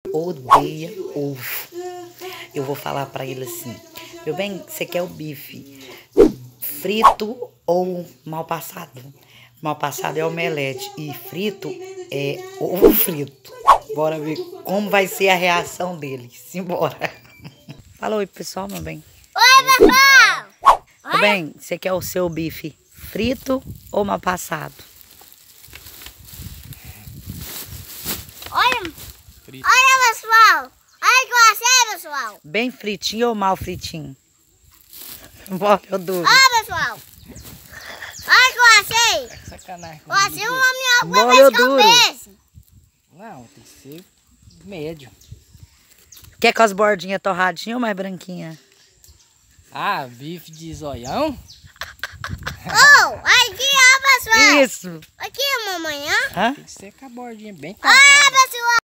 odeia ovo. Eu vou falar pra ele assim: meu bem, você quer o bife frito ou mal passado? Mal passado é omelete e frito é ovo frito. Bora ver como vai ser a reação dele. Simbora. Fala oi, pessoal, meu bem. Oi, pessoal! Meu bem, você quer o seu bife frito ou mal passado? Olha, Frito. olha, pessoal! Olha que você, pessoal! Bem fritinho ou mal fritinho? Bora, eu duro. Olha, pessoal! Olha que você! Sacanagem. Você é uma minha Bora, vai eu ficar duro. preso. Não, tem que ser médio. Quer com as bordinhas torradinhas ou mais branquinha? Ah, bife de zoião? Oh, aqui, ó, pessoal! Isso! Aqui, mamãe, ó. Hã? Tem que ser com a bordinha bem Ah, torrada. pessoal!